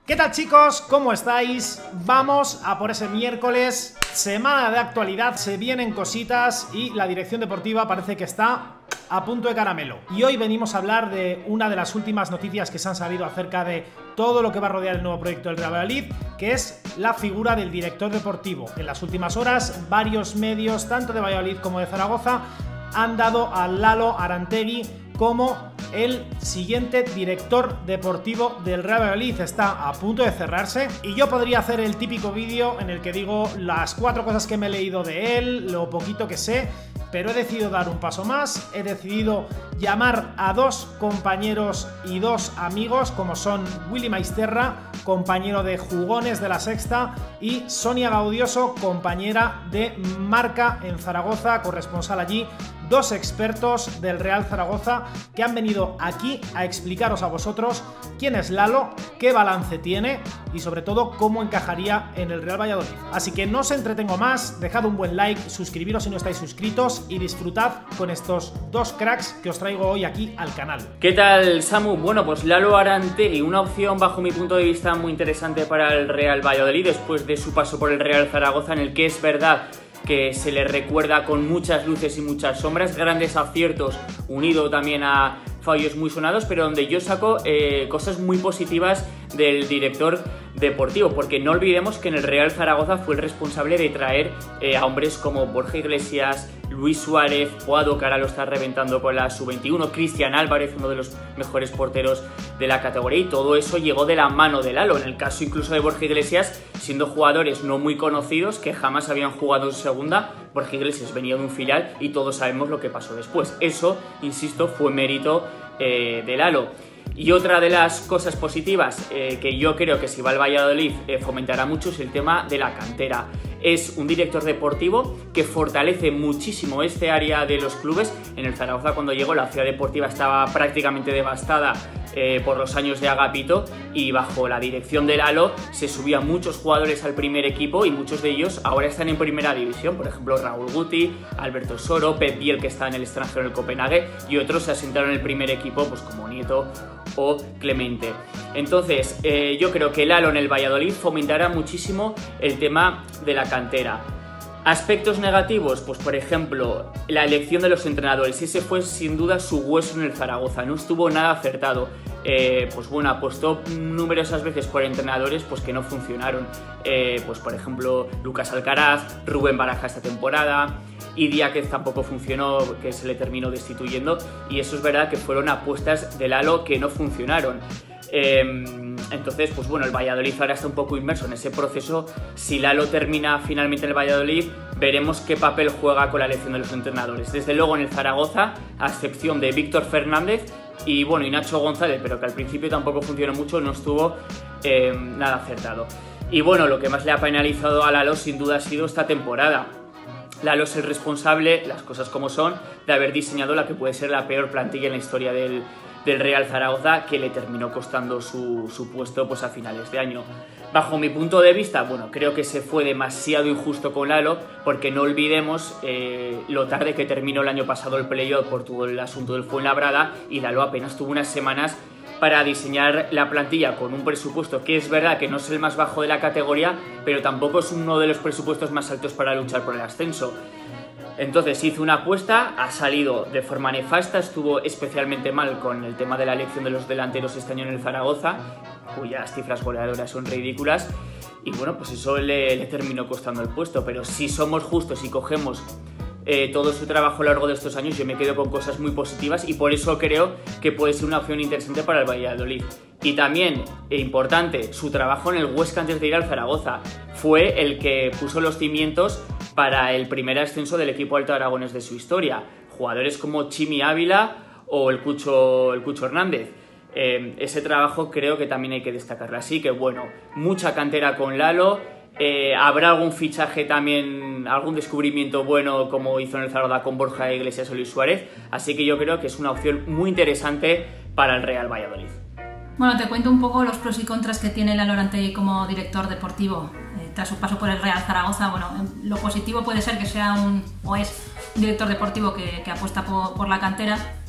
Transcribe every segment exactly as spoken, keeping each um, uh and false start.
¿Qué tal, chicos? ¿Cómo estáis? Vamos a por ese miércoles, semana de actualidad, se vienen cositas y la dirección deportiva parece que está a punto de caramelo. Y hoy venimos a hablar de una de las últimas noticias que se han salido acerca de todo lo que va a rodear el nuevo proyecto del Real Valladolid, que es la figura del director deportivo. En las últimas horas, varios medios, tanto de Valladolid como de Zaragoza, han dado a Lalo Arantegui como el siguiente director deportivo del Real Valladolid. Está a punto de cerrarse y yo podría hacer el típico vídeo en el que digo las cuatro cosas que me he leído de él, lo poquito que sé, pero he decidido dar un paso más, he decidido llamar a dos compañeros y dos amigos como son Willy Maisterra, compañero de Jugones de La Sexta, y Sonia Gaudioso, compañera de Marca en Zaragoza, corresponsal allí, dos expertos del Real Zaragoza que han venido aquí a explicaros a vosotros quién es Lalo, qué balance tiene y sobre todo cómo encajaría en el Real Valladolid. Así que no os entretengo más, dejad un buen like, suscribiros si no estáis suscritos y disfrutad con estos dos cracks que os traigo hoy aquí al canal. ¿Qué tal, Samu? Bueno, pues Lalo Arantegui, una opción bajo mi punto de vista muy interesante para el Real Valladolid después de su paso por el Real Zaragoza, en el que es verdad que se le recuerda con muchas luces y muchas sombras, grandes aciertos unido también a fallos muy sonados, pero donde yo saco eh, cosas muy positivas del director deportivo, porque no olvidemos que en el Real Zaragoza fue el responsable de traer eh, a hombres como Borja Iglesias, Luis Suárez, Boado, que ahora lo está reventando con la sub veintiuno, Cristian Álvarez, uno de los mejores porteros de la categoría, y todo eso llegó de la mano de Lalo. En el caso incluso de Borja Iglesias, siendo jugadores no muy conocidos que jamás habían jugado en segunda, Borja Iglesias venía de un filial y todos sabemos lo que pasó después. Eso, insisto, fue mérito eh, de Lalo. Y otra de las cosas positivas eh, que yo creo que si va al Valladolid eh, fomentará mucho es el tema de la cantera. Es un director deportivo que fortalece muchísimo este área de los clubes. En el Zaragoza, cuando llegó, la ciudad deportiva estaba prácticamente devastada eh, por los años de Agapito, y bajo la dirección de Lalo se subían muchos jugadores al primer equipo y muchos de ellos ahora están en primera división. Por ejemplo, Raúl Guti, Alberto Soro, Pep Biel, que está en el extranjero en el Copenhague, y otros se asentaron en el primer equipo, pues como Nieto o Clemente. Entonces eh, yo creo que Lalo en el Valladolid fomentará muchísimo el tema de la cantera. Aspectos negativos, pues por ejemplo la elección de los entrenadores. Ese fue sin duda su hueso en el Zaragoza, no estuvo nada acertado. Eh, pues bueno, apostó numerosas veces por entrenadores pues que no funcionaron. Eh, pues por ejemplo Lucas Alcaraz, Rubén Baraja esta temporada, y Díaz tampoco funcionó, que se le terminó destituyendo, y eso es verdad que fueron apuestas de Lalo que no funcionaron. Eh, entonces, pues bueno, el Valladolid ahora está un poco inmerso en ese proceso. Si Lalo termina finalmente en el Valladolid, veremos qué papel juega con la elección de los entrenadores. Desde luego en el Zaragoza, a excepción de Víctor Fernández y bueno, y Nacho González, pero que al principio tampoco funcionó mucho, no estuvo eh, nada acertado. Y bueno, lo que más le ha penalizado a Lalo sin duda ha sido esta temporada. Lalo es el responsable, las cosas como son, de haber diseñado la que puede ser la peor plantilla en la historia del, del Real Zaragoza, que le terminó costando su, su puesto pues a finales de año. Bajo mi punto de vista, bueno, creo que se fue demasiado injusto con Lalo, porque no olvidemos eh, lo tarde que terminó el año pasado el playoff por todo el asunto del Fuenlabrada, y Lalo apenas tuvo unas semanas para diseñar la plantilla con un presupuesto que es verdad que no es el más bajo de la categoría, pero tampoco es uno de los presupuestos más altos para luchar por el ascenso. Entonces hizo una apuesta, ha salido de forma nefasta, estuvo especialmente mal con el tema de la elección de los delanteros este año en el Zaragoza, cuyas cifras goleadoras son ridículas, y bueno, pues eso le, le terminó costando el puesto. Pero si somos justos y cogemos eh, todo su trabajo a lo largo de estos años, yo me quedo con cosas muy positivas, y por eso creo que puede ser una opción interesante para el Valladolid. Y también, e importante, su trabajo en el Huesca antes de ir al Zaragoza fue el que puso los cimientos para el primer ascenso del equipo Alto Aragonés de su historia. Jugadores como Chimi Ávila o el Cucho, el Cucho Hernández. Eh, ese trabajo creo que también hay que destacarlo. Así que bueno, mucha cantera con Lalo. Eh, habrá algún fichaje también, algún descubrimiento bueno como hizo en el Zaragoza con Borja Iglesias o Luis Suárez. Así que yo creo que es una opción muy interesante para el Real Valladolid. Bueno, te cuento un poco los pros y contras que tiene Lalo Arantegui como director deportivo. Eh, tras su paso por el Real Zaragoza, bueno, lo positivo puede ser que sea un, o es un director deportivo que, que apuesta por, por la cantera,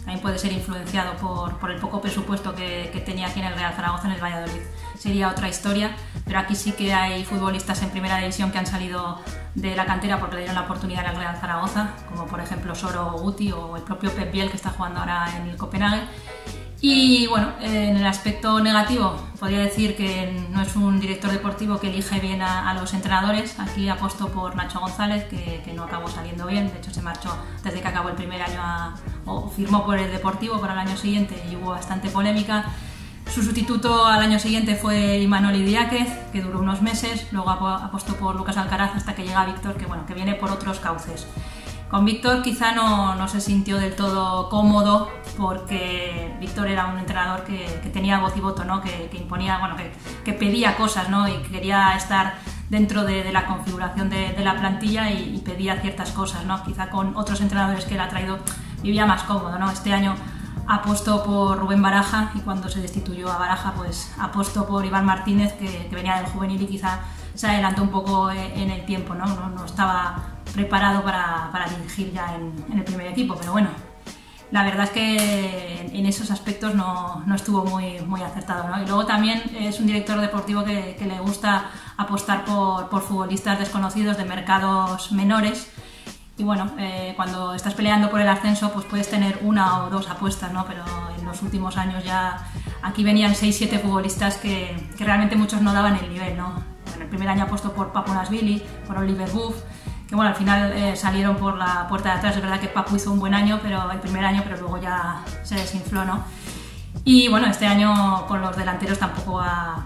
también puede ser influenciado por, por el poco presupuesto que, que tenía aquí en el Real Zaragoza, en el Valladolid. Sería otra historia, pero aquí sí que hay futbolistas en primera división que han salido de la cantera porque le dieron la oportunidad al Real Zaragoza, como por ejemplo Soro Guti o el propio Pep Biel, que está jugando ahora en el Copenhague. Y bueno, en el aspecto negativo podría decir que no es un director deportivo que elige bien a, a los entrenadores. Aquí apostó por Nacho González, que, que no acabó saliendo bien, de hecho se marchó desde que acabó el primer año a, o firmó por el Deportivo para el año siguiente y hubo bastante polémica. Su sustituto al año siguiente fue Imanol Idiáquez, que duró unos meses, luego apostó por Lucas Alcaraz hasta que llega Víctor, que bueno, que viene por otros cauces. Con Víctor quizá no, no se sintió del todo cómodo porque Víctor era un entrenador que, que tenía voz y voto, ¿no? que, que imponía, bueno, que, que pedía cosas, ¿no? Y quería estar dentro de, de la configuración de, de la plantilla y, y pedía ciertas cosas, ¿no? Quizá con otros entrenadores que él ha traído vivía más cómodo, ¿no? Este año apostó por Rubén Baraja y cuando se destituyó a Baraja pues apostó por Iván Martínez, que, que venía del juvenil y quizá se adelantó un poco en el tiempo, ¿no? No, no estaba preparado para, para dirigir ya en, en el primer equipo, pero bueno, la verdad es que en esos aspectos no, no estuvo muy, muy acertado, ¿no? Y luego también es un director deportivo que, que le gusta apostar por, por futbolistas desconocidos de mercados menores. Y bueno, eh, cuando estás peleando por el ascenso pues puedes tener una o dos apuestas, ¿no? Pero en los últimos años ya aquí venían seis siete futbolistas que, que realmente muchos no daban el nivel, ¿no? En el primer año apostó por Papu-Nashvili, por Oliver Buff, que bueno, al final eh, salieron por la puerta de atrás. Es verdad que Papu hizo un buen año, pero el primer año, pero luego ya se desinfló, ¿no? Y bueno, este año con los delanteros tampoco ha,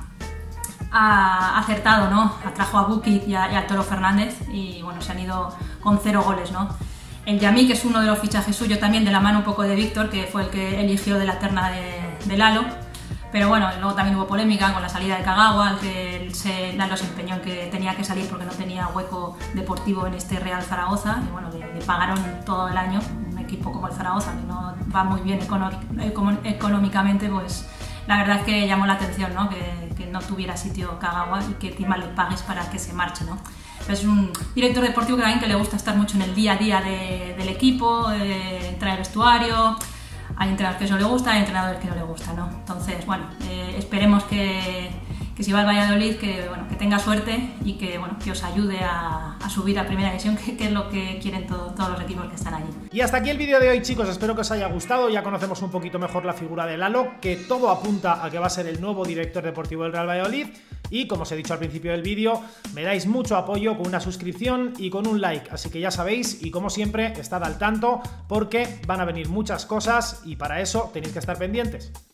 ha acertado, ¿no? Atrajo a Bukic y, y al Toro Fernández y bueno, se han ido con cero goles, ¿no? El Yamí, que es uno de los fichajes suyos también, de la mano un poco de Víctor, que fue el que eligió de la terna de, de Lalo. Pero bueno, luego también hubo polémica con la salida de Kagawa, al que se, Lalo se empeñó en que tenía que salir porque no tenía hueco deportivo en este Real Zaragoza. Y bueno, le, le pagaron todo el año, un equipo como el Zaragoza, que no va muy bien económicamente, pues la verdad es que llamó la atención, ¿no? Que, que no tuviera sitio Kagawa y que encima le pagues para que se marche, ¿no? Es un director deportivo que también que le gusta estar mucho en el día a día de, del equipo, eh, entrar al vestuario. Hay entrenadores que eso le gusta, hay entrenadores que no le gusta, ¿no? Entonces, bueno, eh, esperemos que, que si va al Valladolid, que, bueno, que tenga suerte y que, bueno, que os ayude a, a subir a primera división, que, que es lo que quieren todo, todos los equipos que están allí. Y hasta aquí el vídeo de hoy, chicos, espero que os haya gustado. Ya conocemos un poquito mejor la figura de Lalo, que todo apunta a que va a ser el nuevo director deportivo del Real Valladolid. Y como os he dicho al principio del vídeo, me dais mucho apoyo con una suscripción y con un like, así que ya sabéis, y como siempre, estad al tanto porque van a venir muchas cosas y para eso tenéis que estar pendientes.